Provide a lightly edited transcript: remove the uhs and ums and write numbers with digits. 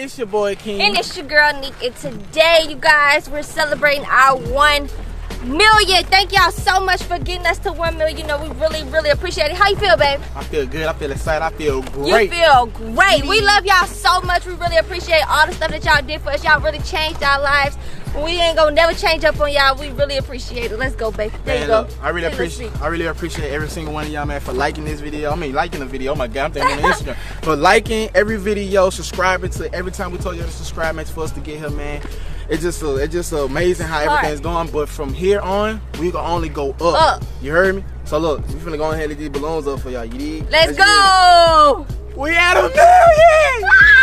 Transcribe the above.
It's your boy King. And it's your girl Nick. And today, you guys, we're celebrating our 1 million. Thank y'all so much for getting us to 1 million. You know, we really, really appreciate it. How you feel, babe? I feel good. I feel excited. I feel great. You feel great. We love y'all so much. We really appreciate all the stuff that y'all did for us. Y'all really changed our lives. We ain't gonna never change up on y'all. We really appreciate it. Let's go, babe. There you go. Look, I really appreciate every single one of y'all, man, for liking this video. I mean, liking the video. Oh my God, I'm thinking on Instagram. For liking every video, subscribing to every time we told you to subscribe, man, for us to get here, man. It's just amazing how everything's going. But from here on, we gonna only go up. You heard me? So look, we finna go ahead and get these balloons up for y'all. You dig? Let's go. We at 1 million.